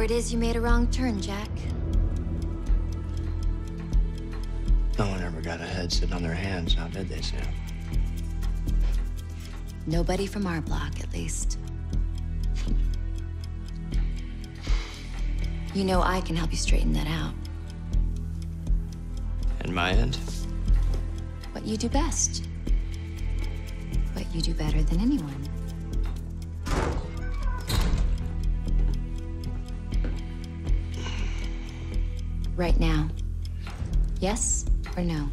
it is you made a wrong turn, Jack. No one ever got ahead sitting on their hands, now did they, Sam? Nobody from our block, at least. You know I can help you straighten that out. And my end? What you do best. What you do better than anyone. Right now. Yes or no?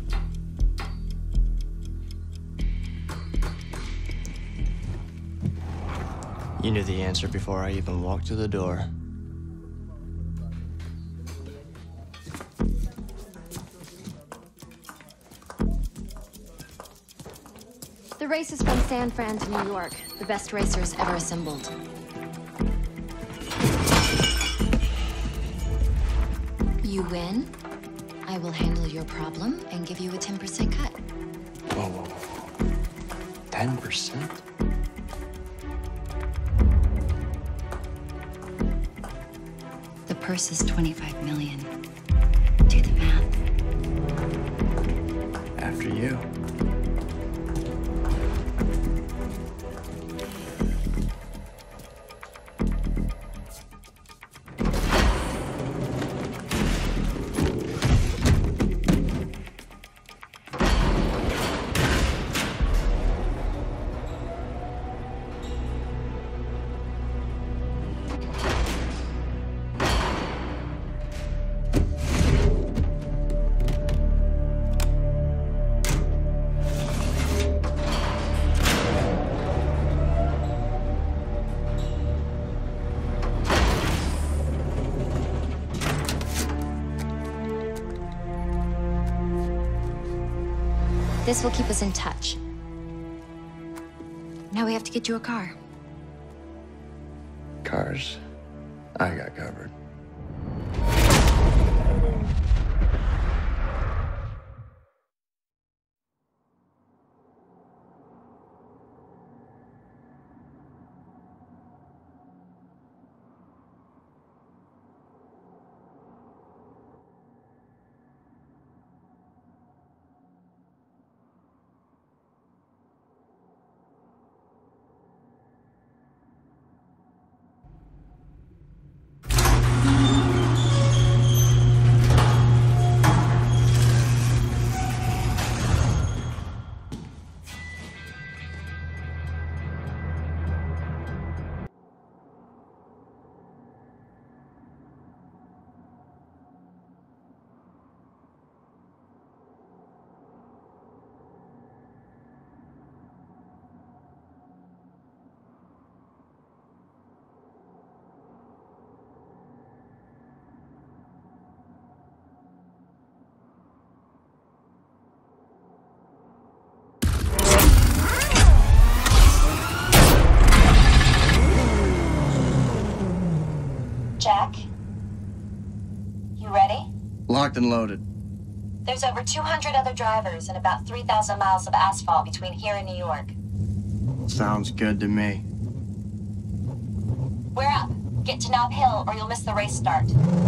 You knew the answer before I even walked through the door. The race is from San Fran to New York. The best racers ever assembled. You win, I will handle your problem and give you a 10% cut. Whoa, whoa, whoa. 10%? The purse is 25 million. Do the math. After you. This will keep us in touch. Now we have to get you a car. Cars, I got covered. Jack? You ready? Locked and loaded. There's over 200 other drivers and about 3,000 miles of asphalt between here and New York. Sounds good to me. We're up. Get to Nob Hill or you'll miss the race start.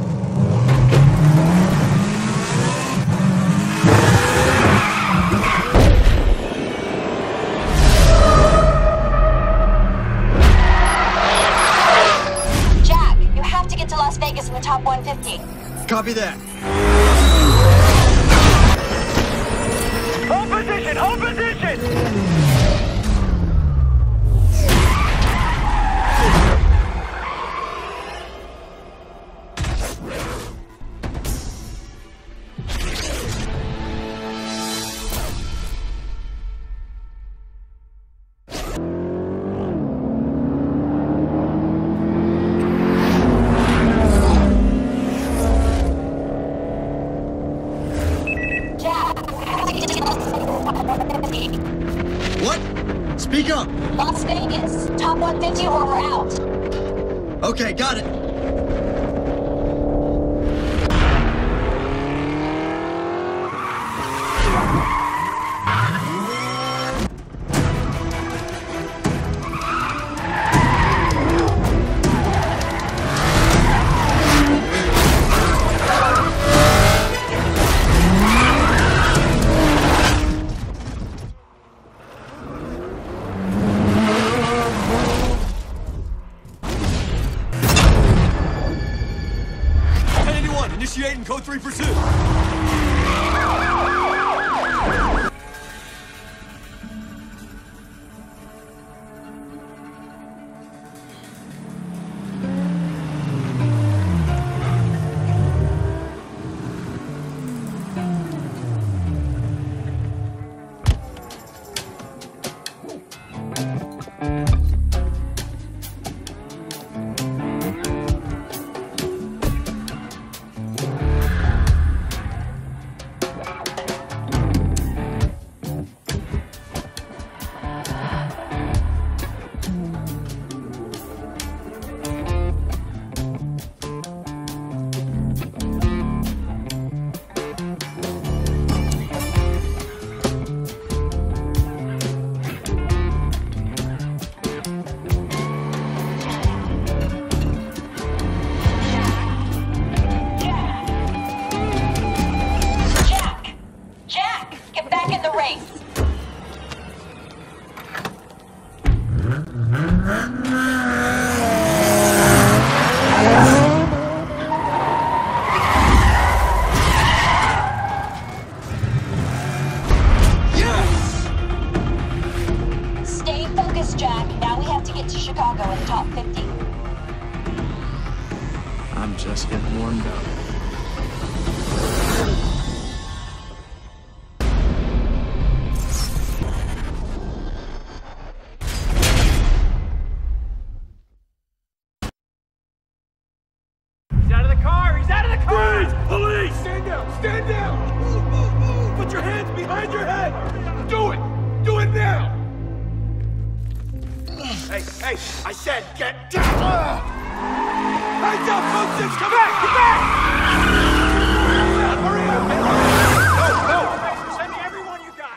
Jack, you have to get to Las Vegas in the top 150. Copy that. Hold position! Hold position! What? Speak up. Las Vegas, top 150 or we're out. Okay, got it. getting warmed up. He's out of the car! He's out of the car! Freeze! Police! Stand down! Stand down! Move, move, move! Put your hands behind your head! Do it! Do it now! Hey, hey! I said get down! Hands up, folks! It's coming! Get back! Hurry up! Go, go! Send me everyone you got!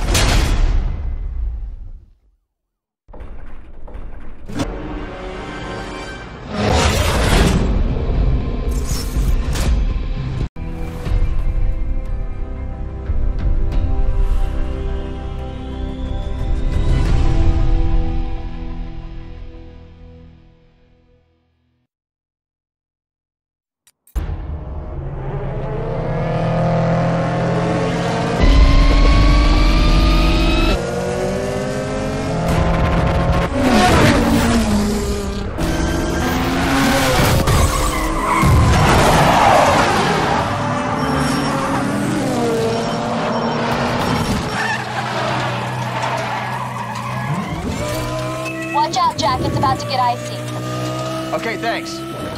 Watch out, Jack. It's about to get icy. Okay, thanks.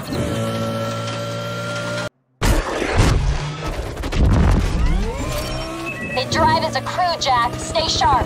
They drive as a crew, Jack. Stay sharp.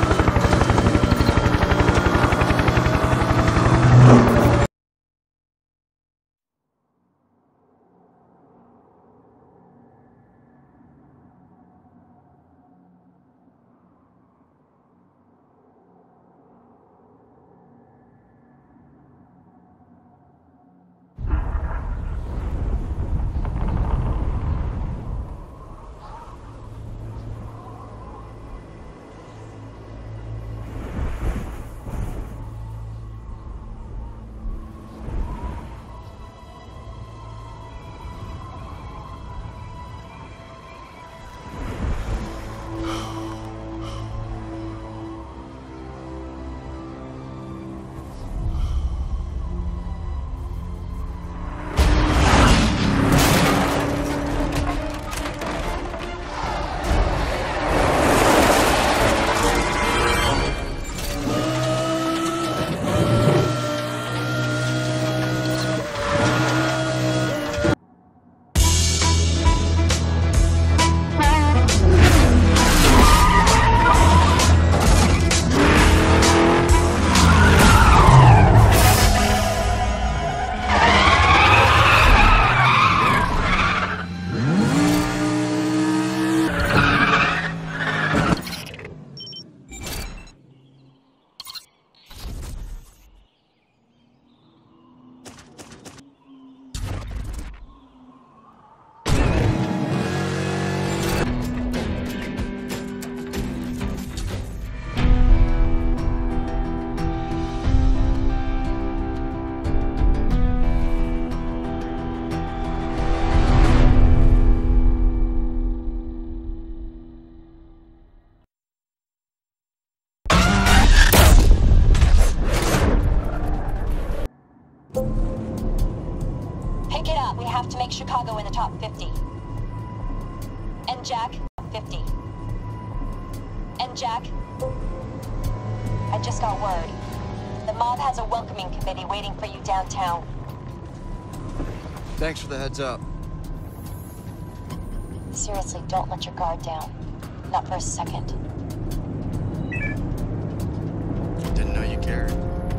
Pick it up. We have to make Chicago in the top 50. And Jack, 50. And Jack, I just got word. The mob has a welcoming committee waiting for you downtown. Thanks for the heads up. Seriously, don't let your guard down. Not for a second. Didn't know you cared.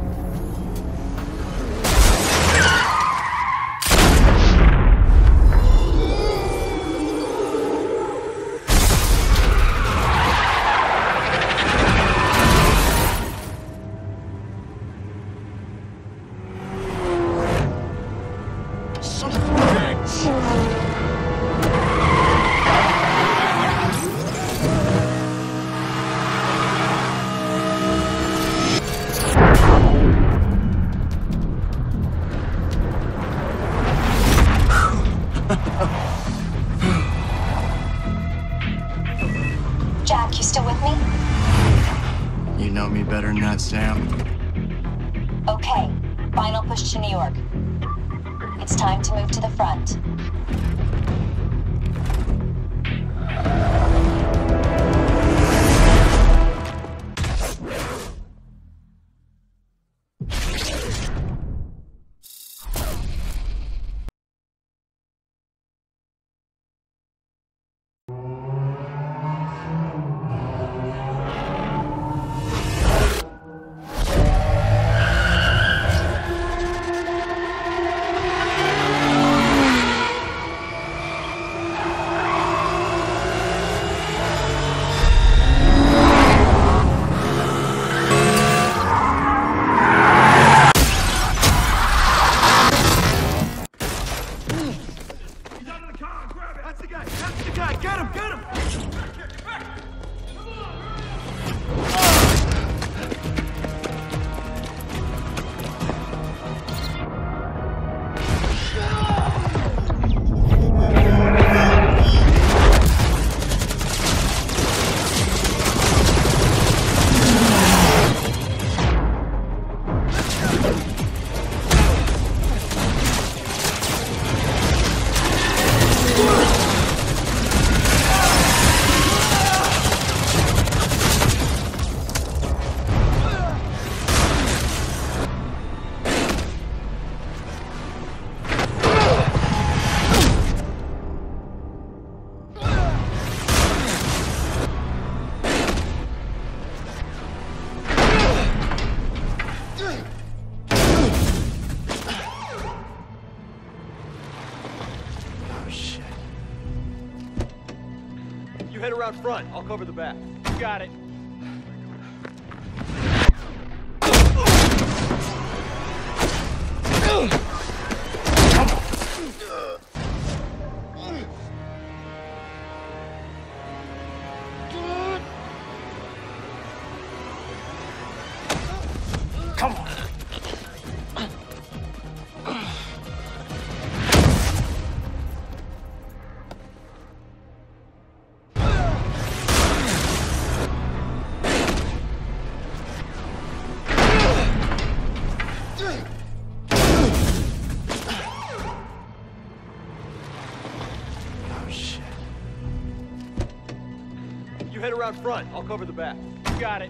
Jack, you still with me? You know me better than that, Sam. Okay, final push to New York. It's time to move to the front. around front. I'll cover the back. Got it. Come on. Head around front. I'll cover the back. Got it.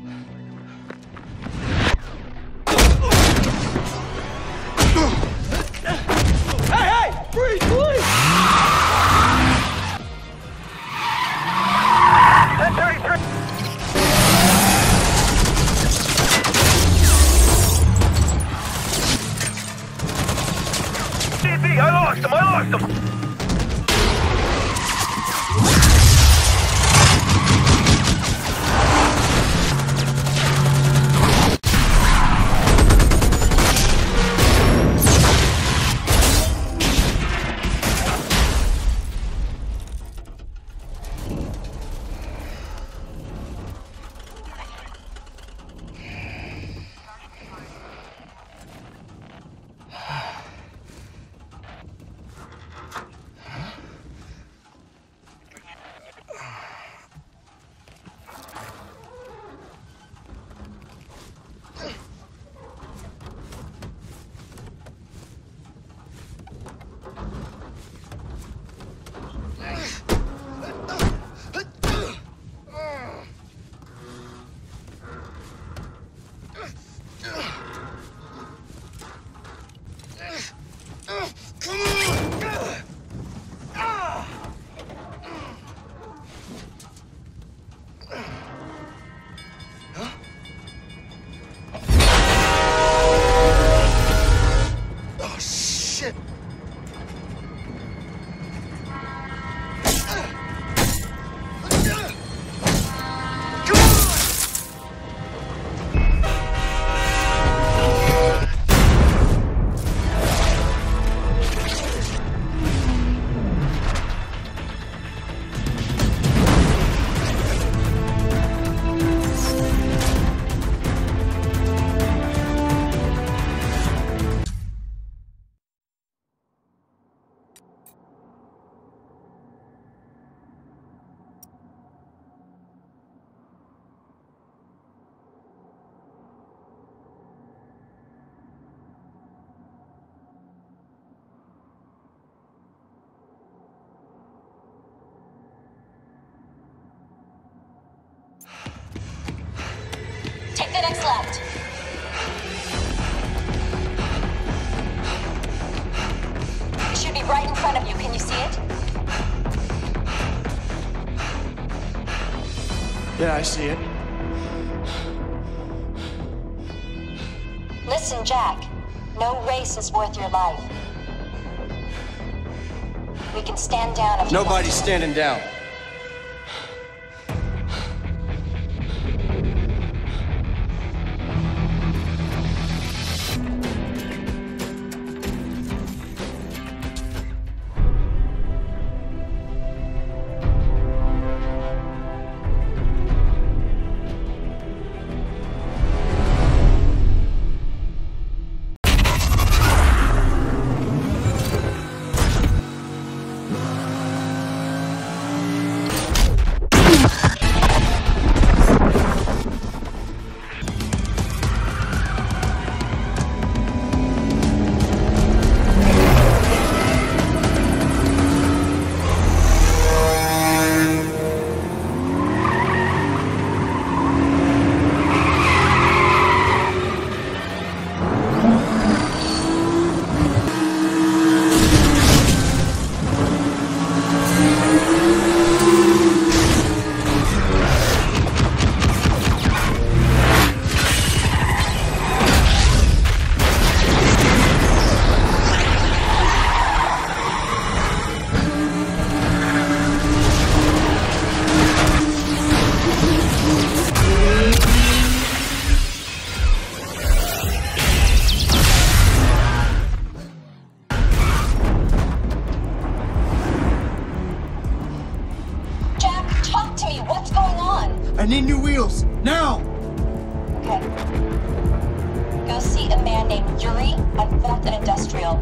Hey, hey! Freeze, please! 1033! DB, I lost him! Take the next left. It should be right in front of you. Can you see it? Yeah, I see it. Listen, Jack. No race is worth your life. We can stand down if you want Nobody's to. standing down. need new wheels. Now! Okay. Go see a man named Yuri on 4th and Industrial.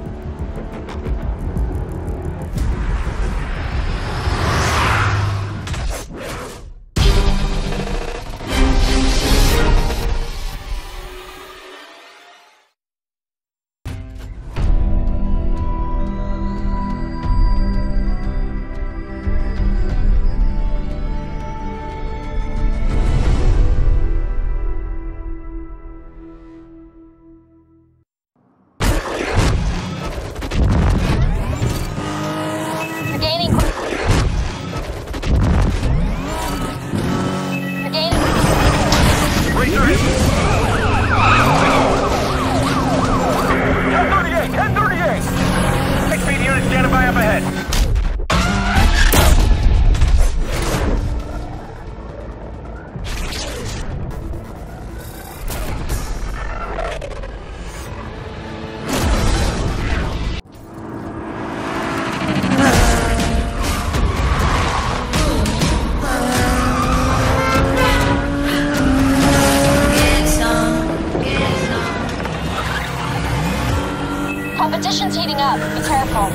Competition's heating up. Be careful.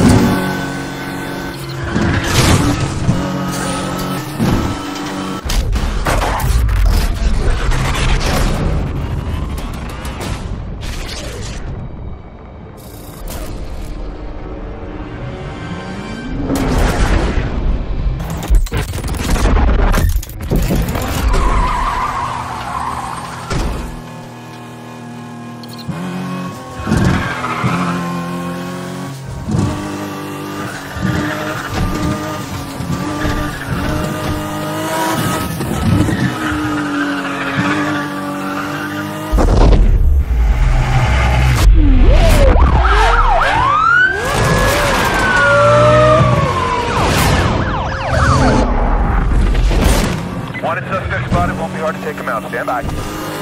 Wanted suspect spotted, won't be hard to take him out. Stand by.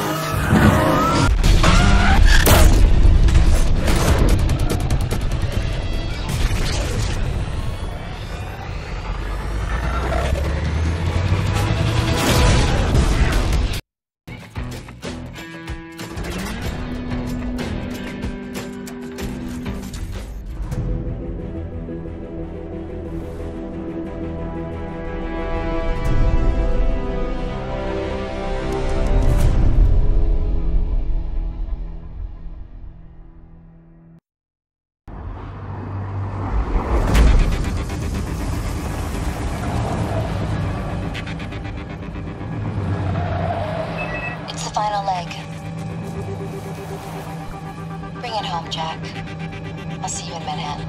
Final leg. Bring it home, Jack. I'll see you in Manhattan.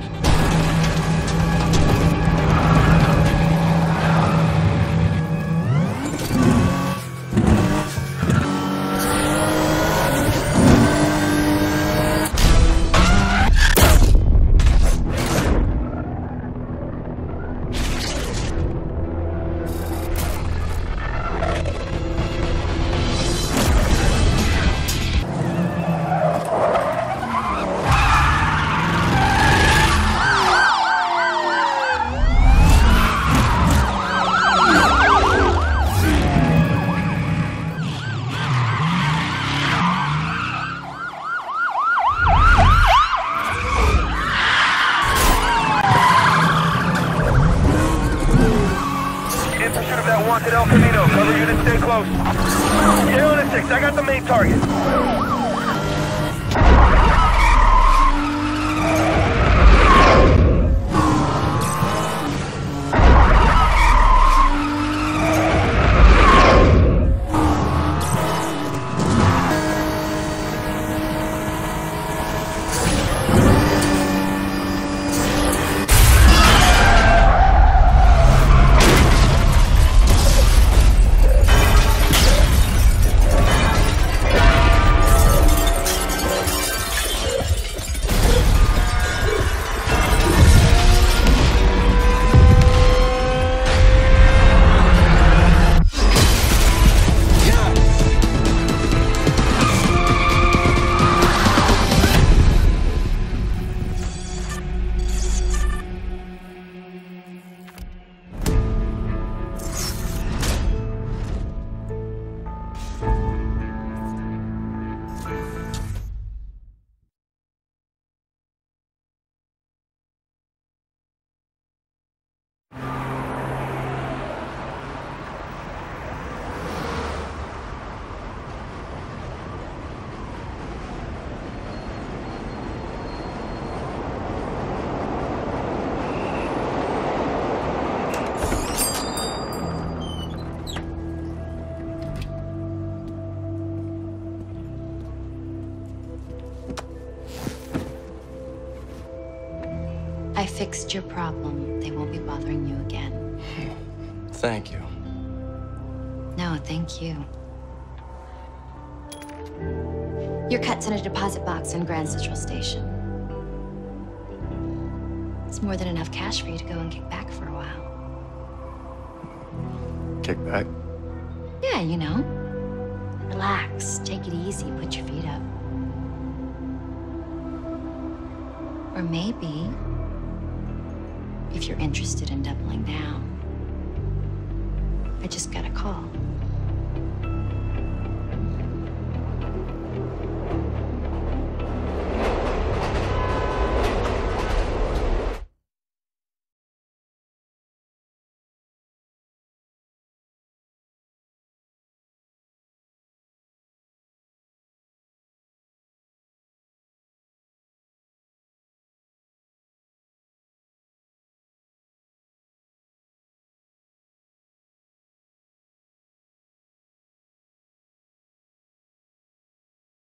Wanted El Camino. Cover units, stay close. Get on a 6. I got the main target. I fixed your problem. They won't be bothering you again. Thank you. No, thank you. Your cut's in a deposit box in Grand Central Station. It's more than enough cash for you to go and kick back for a while. Kick back? Yeah, you know. Relax, take it easy, put your feet up. Or maybe, if you're interested in doubling down, I just got a call.